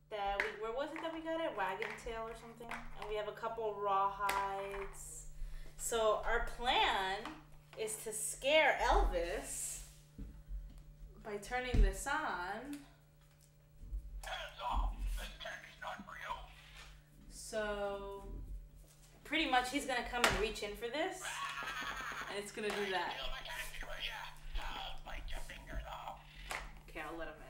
that where was it that we got it? Wagon Tail or something. And we have a couple rawhides. So our plan is to scare Elvis by turning this on. Hands off. This candy's not real. So pretty much he's gonna come and reach in for this, and it's gonna do that. Steal the candy, will ya? I'll bite your fingers off. Okay, I'll let him in.